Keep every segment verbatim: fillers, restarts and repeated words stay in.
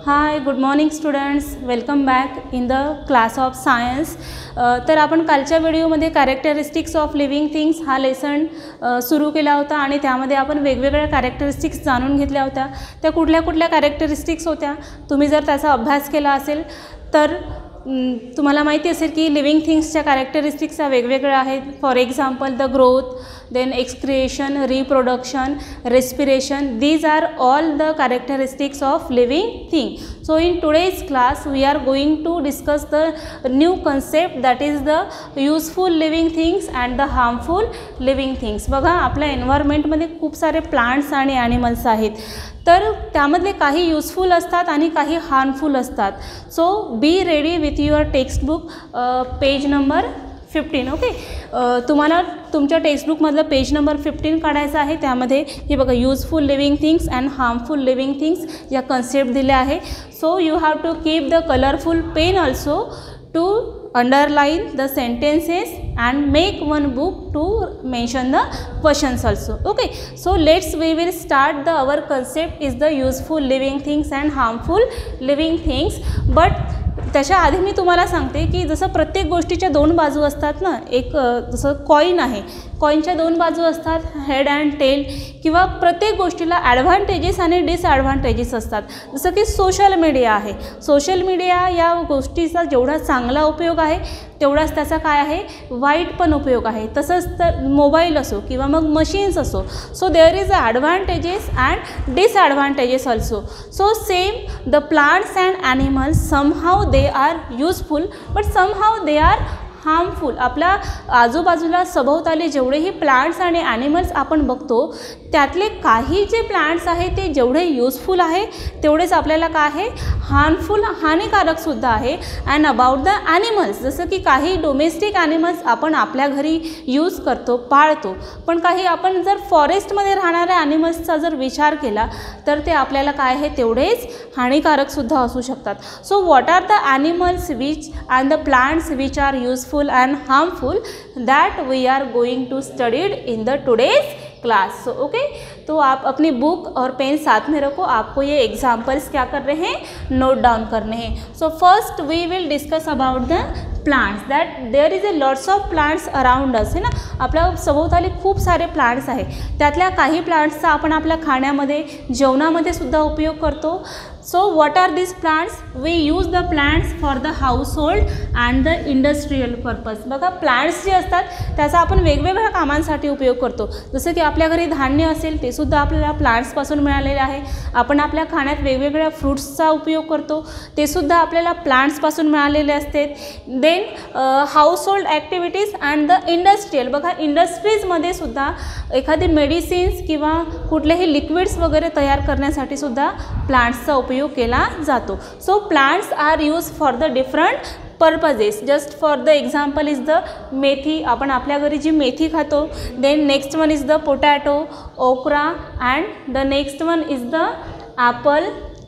High, good morning students, welcome back in the class of science. तर आपण कालच्या व्हिडिओमध्ये कॅरेक्टरिस्टिक्स ऑफ लिव्हिंग थिंग्स हा लेसन सुरू केला होता आणि त्यामध्ये आपण वेगवेगळ्या कॅरेक्टरिस्टिक्स जाणून घेतल्या होत्या. त्या कुठल्या कुठल्या कॅरेक्टरिस्टिक्स होत्या, तुम्ही जर त्याचा अभ्यास केला असेल तर तुम्हाला माहिती असेल की लिव्हिंग थिंग्सच्या कॅरेक्टरिस्टिक्स ह्या वेगवेगळ्या आहेत. For example the growth, then excretion, reproduction, respiration, these are all the characteristics of living thing. So in today's class we are going to discuss the new concept, that is the useful living things and the harmful living things. बघा, आपल्या एन्व्हायरमेंटमध्ये खूप सारे plants आणि animals आहेत, तर त्यामधले काही useful असतात आणि काही हार्मफुल असतात. So be ready with your textbook page number fifteen. Okay, तुम्हाला तुमच्या टेक्स्टबुकमधलं पेज नंबर फिफ्टीन काढायचं आहे. त्यामध्ये हे बघा, useful living things and harmful living things या कन्सेप्ट दिल्या आहे. So you have to keep the colourful pen also to underline the sentences and make one book to mention the questions also. Okay, so let's we will start the our concept is the useful living things and harmful living things. But त्याच्या आधी मी तुम्हाला सांगते की जसं प्रत्येक गोष्टीच्या दोन बाजू असतात ना, एक जसं कॉईन आहे, कॉईनच्या दोन बाजू असतात, हेड अँड टेल, किंवा प्रत्येक गोष्टीला ॲडव्हान्टेजेस आणि डिसॲडव्हान्टेजेस असतात. जसं की सोशल मीडिया आहे, सोशल मीडिया या गोष्टीचा जेवढा चांगला उपयोग आहे तेवढाच त्याचा काय आहे, वाईट पण उपयोग आहे. तसंच तर मोबाईल असो किंवा मग मशीन्स असो, so there is a advantages and disadvantages also. So same the plants and animals somehow they are useful but somehow they are harmful. आपल्या आजूबाजूला सभोवताली जेवढेही प्लांट्स आणि ॲनिमल्स आपण बघतो त्यातले काही जे प्लांट्स आहेत ते जेवढे यूजफुल आहे तेवढेच आपल्याला काय आहे, हार्मफुल, हानिकारकसुद्धा आहे. अँड अबाउट द ॲनिमल्स, जसं की काही डोमेस्टिक ॲनिमल्स आपण आपल्या घरी यूज करतो, पाळतो, पण काही आपण जर फॉरेस्टमध्ये राहणाऱ्या ॲनिमल्सचा जर विचार केला तर ते आपल्याला काय आहे, तेवढेच हानिकारकसुद्धा असू शकतात. So what are the animals which and the plants which are useful and harmful, that we are going to studied in the today's class. So okay, तो आप अपनी बुक और पेन साथ में रखो, आपको ये एग्जाम्पल्स क्या कर रहे हैं, नोट डाउन करने हैं. So first we will discuss about the plants, that there is a lots of plants around us, है ना. आपल्या सभोवताली खूप सारे प्लांट्स आहे, त्यातल्या काही प्लांट्सचा आपण आपल्या खाण्यामध्ये, जेवणामध्ये सुद्धा उपयोग करतो. So what are this plants, we use the plants for the house hold and the industrial purpose. बघा, प्लांट्स जे असतात त्याचा आपण वेगवेगळ्या कामांसाठी उपयोग करतो. जसं की आपल्या घरी धान्य असेल ते सुद्धा आपल्याला प्लांट्सपासून मिळालेले आहे. आपण आपल्या खाण्यात वेगवेगळ्या फ्रूट्सचा उपयोग करतो, ते सुद्धा आपल्याला प्लांट्सपासून मिळालेले असते. Then house hold activities and the industrial. बघा, इंडस्ट्रीजमध्ये सुद्धा एखादी मेडिसिन्स किंवा कुठलेही लिक्विड्स वगैरे तयार करण्यासाठी सुद्धा प्लांट्सचा उपयोग केला जातो. So plants are use for the different purposes. Just for the example is the methi, आपण आपल्या घरी जी मेथी खातो. Then next one is the potato, okra, and the next one is the apple.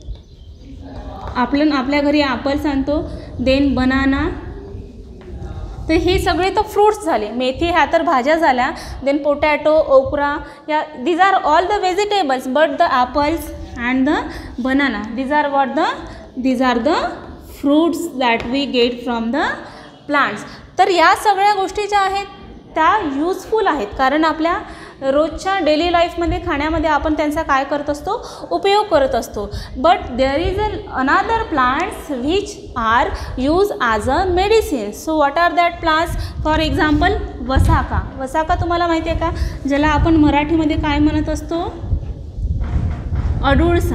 आपण आपल्या घरी ॲपल्स आणतो. Then banana. तर हे सगळे तर फ्रूट्स झाले. मेथी ह्या तर भाज्या झाल्या. देन पोटॅटो, ओक्रा, या these are all the vegetables, but the apples and the banana, these are what the these are the fruits that we get from the plants. तर या सगळ्या गोष्टी ज्या आहेत त्या यूजफुल आहेत, कारण आपल्या रोजच्या डेली लाईफमध्ये, खाण्यामध्ये आपण त्यांचा काय करत असतो, उपयोग करत असतो. But there is a another plants which are use as a medicine. So what are that plants, for example vasaka. वसाका तुम्हाला माहिती आहे का, ज्याला आपण मराठीमध्ये काय म्हणत असतो, अडुळसा.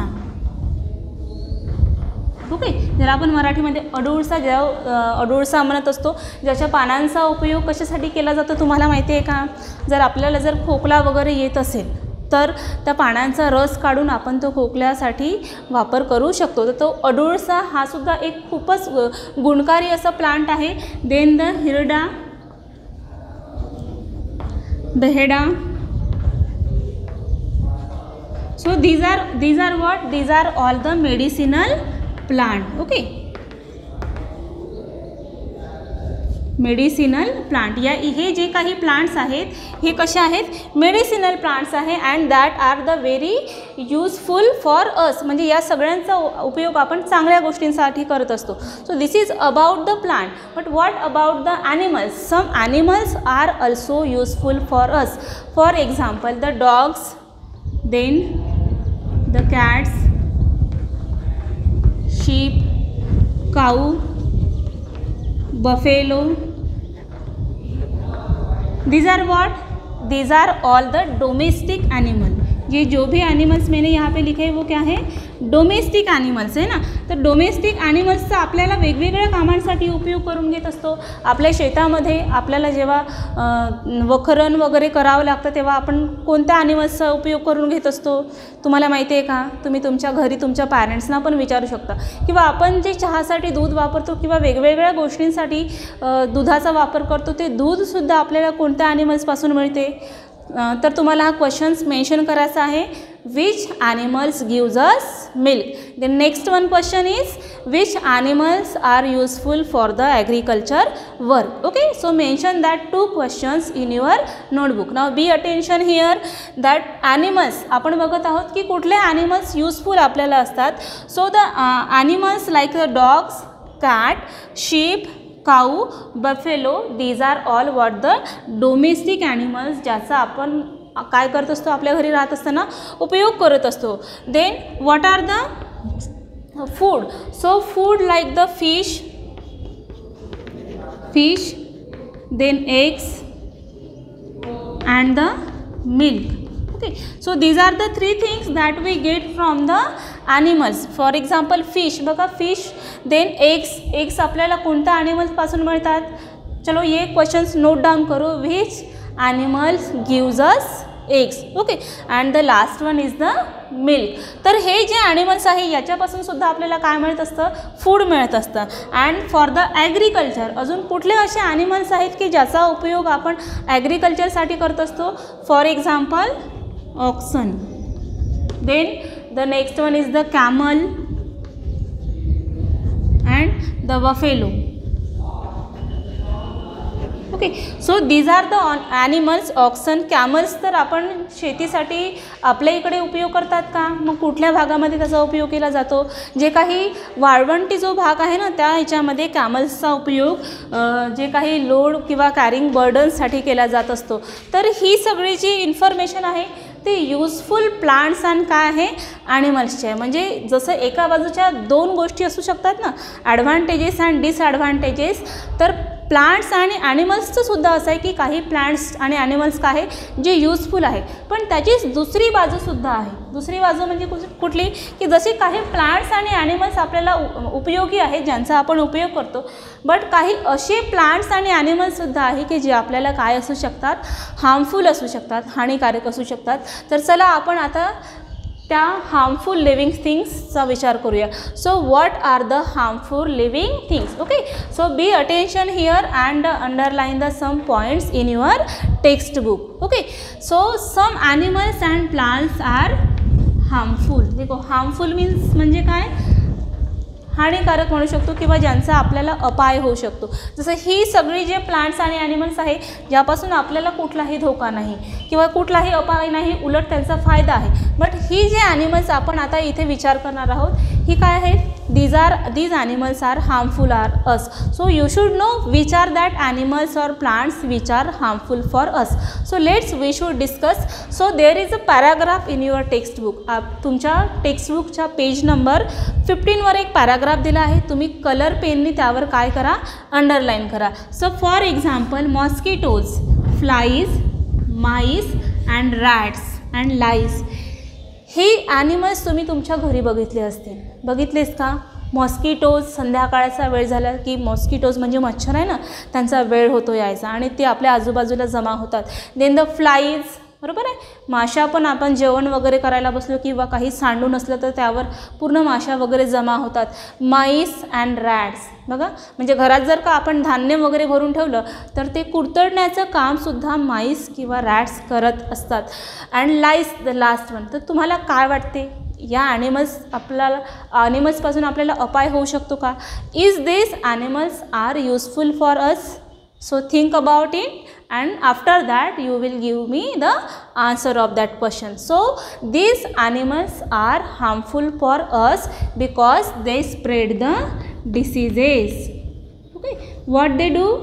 ओके, ज्याला आपण मराठीमध्ये अडुळसा, ज्या अडुळसा म्हणत असतो, ज्याच्या पानांचा उपयोग कशासाठी केला जातो तुम्हाला माहिती आहे का. जर आपल्याला जर खोकला वगैरे येत असेल तर त्या पानांचा रस काढून आपण तो खोकल्यासाठी वापर करू शकतो. तर तो अडुळसा हा सुद्धा एक खूपच गुणकारी असा प्लांट आहे. Then the hirda, baheda. So these are these are what these are all the medicinal plant. Okay, medicinal plant. या हे जे काही प्लांट्स आहेत हे कसे आहेत, मेडिसिनल प्लांट्स आहे and that are the very useful for us. म्हणजे या सगळ्यांचा उपयोग आपण चांगल्या गोष्टींसाठी करत असतो. So this is about the plant. But what about the animals? Some animals are also useful for us. For example the dogs, then the cats, sheep, cow, buffalo. These are what? These are all the domestic animal. ये जो भी animals मैंने यहाँ पे लिखे हैं वो क्या है, domestic animals आहे ना. तर डोमेस्टिक ॲनिमल्सचा आपल्याला वेगवेगळ्या कामांसाठी उपयोग करून घेत असतो. आपल्या शेतामध्ये आपल्याला जेव्हा वखरण वगैरे करावं लागतं तेव्हा आपण कोणत्या ॲनिमल्सचा उपयोग करून घेत असतो तुम्हाला माहिती आहे का? तुम्ही तुमच्या घरी तुमच्या पॅरेंट्सना पण विचारू शकता. किंवा आपण जे चहासाठी दूध वापरतो किंवा वेगवेगळ्या गोष्टींसाठी दुधाचा वापर करतो ते दूधसुद्धा आपल्याला कोणत्या ॲनिमल्सपासून मिळते? तर तुम्हाला हा क्वेश्चन्स मेन्शन करायचा आहे. Which animals gives us milk. The next one question is which animals are useful for the agriculture work. Okay, so mention that two questions in your notebook. Now be attention here that animals आपण बघत आहोत की कुठले animals useful आपल्याला असतात. So the animals like the dogs, cat, sheep, cow, buffalo, these are all what the domestic animals ज्याचा आपण काय करत असतो आपल्या घरी राहत असताना उपयोग करत असतो. Then what are the food? So food like the fish, fish, then eggs and the milk. Okay, so these are the three things that we get from the animals. For example, fish. बघा fish, then eggs. eggs आपल्याला कोणत्या animals मिळतात? चलो ये questions note down करो. Which animals gives us eggs? Okay, and the last one is the milk. तर हे जे ॲनिमल्स आहे याच्यापासून सुद्धा आपल्याला काय मिळत असतं? फूड मिळत असतं. अँड फॉर द ॲग्रिकल्चर अजून कुठले असे ॲनिमल्स आहेत की ज्याचा उपयोग आपण ॲग्रिकल्चरसाठी करत असतो? For example oxen. Then the next one is the camel and the buffalo. Okay, so these are the animals. Oxen, camels तर आपण शेतीसाठी आपल्या इकडे उपयोग करतात का? मग कुठल्या भागामध्ये त्याचा उपयोग केला जातो? जे काही वाळवंटी जो भाग आहे ना त्या ह्याच्यामध्ये कॅमल्सचा उपयोग जे काही लोड किंवा कॅरिंग बर्डन्ससाठी केला जात असतो. तर ही सगळी जी इन्फॉर्मेशन आहे ते यूजफुल प्लांट्स अँड काय आहे ॲनिमल्सचे आहे. म्हणजे जसं एका बाजूच्या दोन गोष्टी असू शकतात ना, ॲडव्हान्टेजेस अँड डिसॲडव्हान्टेजेस, तर प्लांट्स आणि ॲनिमल्सचं सुद्धा असं आहे की काही प्लांट्स आणि ॲनिमल्स काय आहे जे यूजफुल आहे. पण त्याचीच दुसरी बाजूसुद्धा आहे. दुसरी बाजू म्हणजे कुठली? की जसे काही प्लांट्स आणि ॲनिमल्स आपल्याला उपयोगी आहेत ज्यांचा आपण उपयोग करतो, बट काही असे प्लांट्स आणि ॲनिमल्ससुद्धा आहे की जे आपल्याला काय असू शकतात? हार्मफुल असू शकतात, हानिकारक असू शकतात. तर चला आपण आता त्या हार्मफुल लिव्हिंग थिंग्सचा विचार करूया. So what are the harmful living things? Okay, so be attention here and underline the some points in your text book. Okay, so some animals and plants are harmful. देखो harmful means म्हणजे काय? हानिकारक म्हणू शकतो किंवा ज्यांचा आपल्याला अपाय होऊ शकतो. जसं ही सगळी जे प्लांट्स आणि ॲनिमल्स आहे ज्यापासून आपल्याला कुठलाही धोका नाही किंवा कुठलाही अपाय नाही, उलट त्यांचा फायदा आहे. बट ही जे ॲनिमल्स आपण आता इथे विचार करणार आहोत ही काय आहेत? These are these animals are harmful are us. So you should know which are that animals और plants which are harmful for us. So let's we should discuss. So there is a paragraph in your text book. तुमच्या टेक्स्टबुकच्या page number फिफ्टीनवर एक paragraph दिला आहे. तुम्ही colour पेननी त्यावर काय करा? अंडरलाईन करा. So for example mosquitoes, flies, mice and rats and lice. हे ॲनिमल्स तुम्ही तुमच्या घरी बघितले असतील. बघितलेस का? मॉस्किटोज, संध्याकाळचा वेळ झाला की मॉस्किटोज म्हणजे मच्छर आहे ना, त्यांचा वेळ होतो यायचा आणि ते आपल्या आजूबाजूला जमा होतात. देन द फ्लाईज, बरोबर आहे. माशा पण आपण जेवण वगैरे करायला बसलो किंवा काही सांडून असलं तर त्यावर पूर्ण माशा वगैरे जमा होतात. माईस अँड रॅट्स, बघा म्हणजे घरात जर का आपण धान्य वगैरे भरून ठेवलं तर ते कुरतडण्याचं कामसुद्धा माईस किंवा रॅट्स करत असतात. And lice the last one. तर तुम्हाला काय वाटते? या ॲनिमल्स आपल्याला ॲनिमल्सपासून आपल्याला अपाय होऊ शकतो का? Is this animals are useful for us? So think about it, and after that you will give me the answer of that question. So these animals are harmful for us because they spread the diseases. Okay, what they do?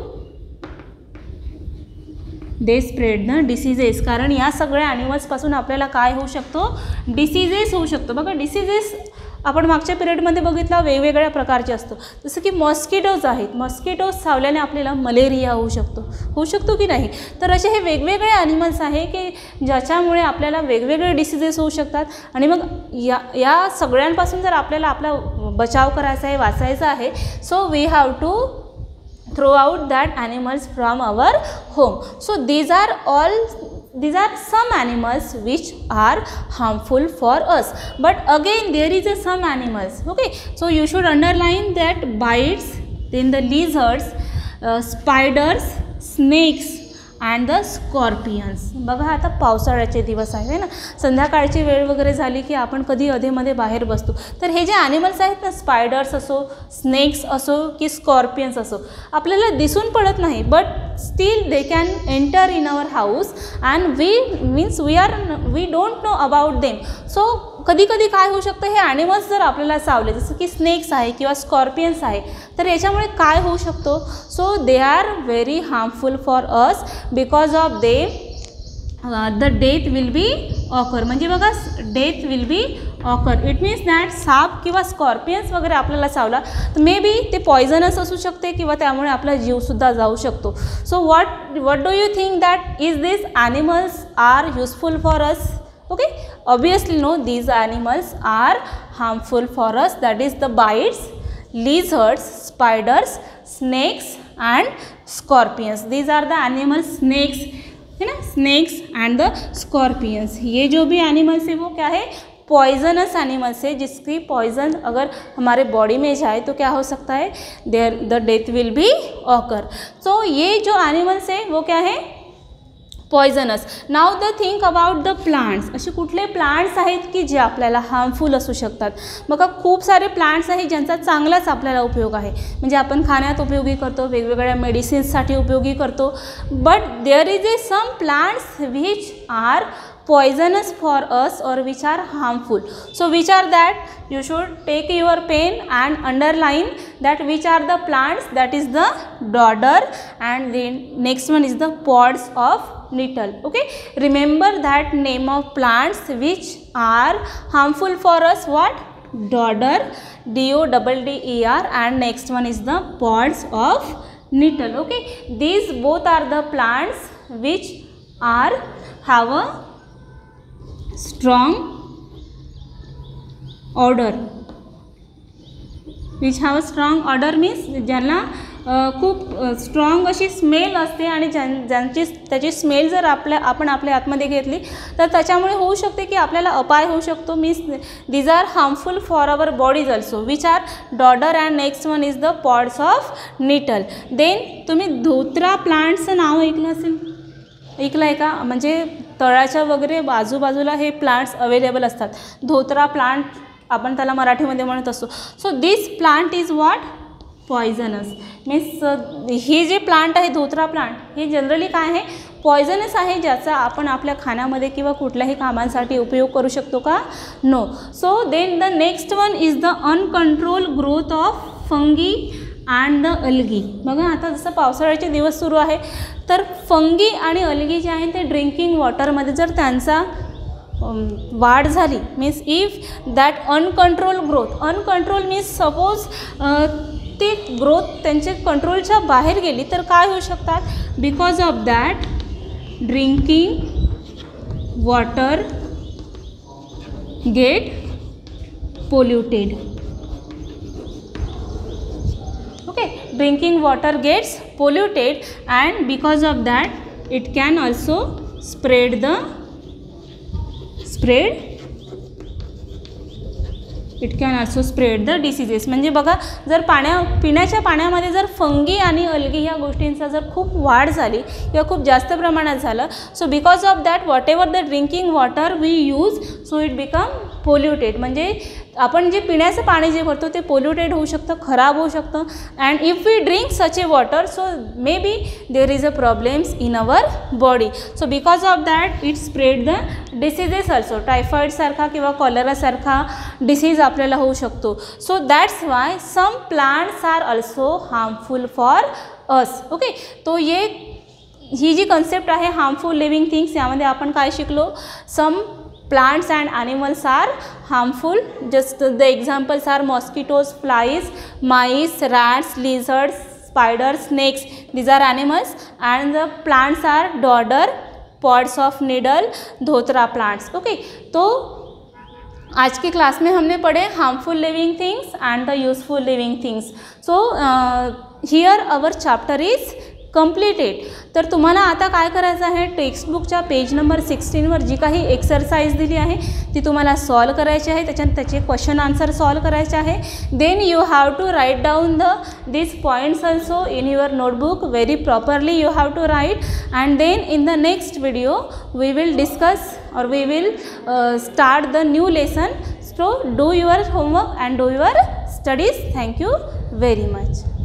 They spread the diseases. कारण या सगळ्या ॲनिमल्सपासून आपल्याला काय होऊ शकतो? Diseases होऊ शकतो. बघा डिसीजेस आपण मागच्या पिरियडमध्ये बघितला वेगवेगळ्या प्रकारचे असतो. जसं की मॉस्किटोज आहेत. मॉस्किटोज चावल्याने आपल्याला मलेरिया होऊ शकतो. होऊ शकतो की नाही? तर असे हे वेगवेगळे ॲनिमल्स आहे की ज्याच्यामुळे आपल्याला वेगवेगळे डिसीजेस होऊ शकतात. आणि मग या या सगळ्यांपासून जर आपल्याला आपला बचाव करायचा आहे, वाचायचा आहे, so we have to throw out that animals from our home. So these are all these are some animals which are harmful for us, but again there is a some animals. Okay, so you should underline that bites, then the lizards, uh, spiders, snakes and the scorpions. बघा आता पावसाळ्याचे दिवस आहे ना, संध्याकाळची वेळ वगैरे झाली की आपण कधी अधेमध्ये बाहेर बसतो. तर हे जे ॲनिमल्स आहेत ना, स्पायडर्स असो, स्नेक्स असो की स्कॉर्पियन्स असो, आपल्याला दिसून पडत नाही, but still they can enter in our house and we means we are we don't know about them. सो कधी कधी काय होऊ शकतं, हे ॲनिमल्स जर आपल्याला चावले, जसं की स्नेक्स आहे किंवा स्कॉर्पियन्स आहे, तर याच्यामुळे काय होऊ शकतो? So they are very harmful for us because of they the death will be occur. म्हणजे बघा death will be occur. It means that साप किंवा स्कॉर्पियन्स वगैरे आपल्याला चावला तर मे बी ते पॉयझनस असू शकते किंवा त्यामुळे आपला जीवसुद्धा जाऊ शकतो. So what what do you think that is this animals are useful for us? Okay, obviously no, these animals are harmful for us. That is the bites, lizards, spiders, snakes and scorpions. These are the animals. Snakes है ना, snakes and the scorpions. ये जो भी animals है वो क्या है? Poisonous animals है, जिसकी पॉइजन अगर हमारे बॉडी में जाए तो क्या हो सकता है? There the death will be occur. So ये जो एनिमल्स है वो क्या है? Poisonous. Now the think about the plants. असे कुठले प्लांट्स आहेत की जे आपल्याला हार्मफुल असू शकतात? बघा खूप सारे प्लांट्स आहेत ज्यांचा चांगलाच आपल्याला उपयोग आहे. म्हणजे आपण खाण्यात उपयोगी करतो, वेगवेगळ्या मेडिसिन्ससाठी उपयोगी करतो, but there is a some plants which are poisonous for us or which are harmful. So which are that? You should take your pen and underline that which are the plants. That is the dodder, and the next one is the pods of nettle. Okay, remember that name of plants which are harmful for us. What? Dodder, D O D D E R, and next one is the pods of nettle. Okay, these both are the plants which are have a strong odor. which have a strong odor means ज्यांना खूप strong अशी smell असते आणि ज्यां ज्यांची त्याची smell जर आपल्या आपण आपल्या आतमध्ये घेतली तर त्याच्यामुळे होऊ शकते की आपल्याला अपाय होऊ शकतो. Means these are harmful for our bodies also which are dodder and next one is the pods of nettle. Then तुम्ही धोत्रा प्लांटचं नाव ऐकलं असेल, ऐकलं आहे का? म्हणजे तळाच्या वगैरे आजूबाजूला हे प्लांट्स अवेलेबल असतात. धोत्रा प्लांट आपण त्याला मराठीमध्ये म्हणत असतो. So this plant is what? Poisonous. Means हे जे प्लांट आहे धोत्रा प्लांट हे जनरली काय आहे? पॉयझनस आहे, ज्याचा आपण आपल्या खाण्यामध्ये किंवा कुठल्याही कामांसाठी उपयोग करू शकतो का? No. So then the next one is the uncontrol growth of fungi and the algae. बघा आता जसं पावसाळ्याचे दिवस सुरू आहे तर फंगी आणि अल्गी जे आहे ते ड्रिंकिंग वॉटरमध्ये जर त्यांचा वाढ झाली means if that uncontrol growth, uncontrol means suppose ते ग्रोथ त्यांचे कंट्रोलच्या बाहेर गेली तर काय होऊ शकतात? Because of that drinking water get polluted. Okay, drinking water gets polluted and because of that it can also spread the spread it can also spread the diseases. म्हणजे बघा जर पाण्या पिण्याच्या पाण्यामध्ये जर फंगी आणि अल्गी ह्या गोष्टींचा जर खूप वाढ झाली किंवा खूप जास्त प्रमाणात झालं, so because of that whatever the drinking water we use so it become polluted. म्हणजे आपण जे पिण्याचं पाणी जे भरतो ते पोल्युटेड होऊ शकतं, खराब होऊ शकतं. And if we drink such a water so may be there is a problems in our body. So because of that it spread the diseases also. टायफॉईडसारखा किंवा कॉलरासारखा डिसीज आपल्याला होऊ शकतो. So that's why some plants are also harmful for us. Okay, तो ये ही जी कन्सेप्ट आहे हार्मफुल लिव्हिंग थिंग्स, यामध्ये आपण काय शिकलो? सम plants and animals are harmful. Just the examples are mosquitoes, flies, mice, rats, lizards, spiders, snakes. These are animals. And the plants are dodder, pods of needle, धोत्रा plants. Okay, तो आज की class में हमने पढ़े harmful living things and the useful living things. So here our chapter is completed. तर तुम्हाला आता काय करायचं आहे? टेक्स्टबुकच्या पेज नंबर सिक्स्टीनवर जी काही एक्सरसाइज दिली आहे ती तुम्हाला सॉल्व करायची आहे. त्याच्यात त्याचे क्वेश्चन आन्सर सॉल्व करायचे आहे. Then you have to write down the this points also in your notebook very properly you have to write. And then in the next video we will discuss or we will uh, start the new lesson. So do your homework and do your studies. Thank you very much.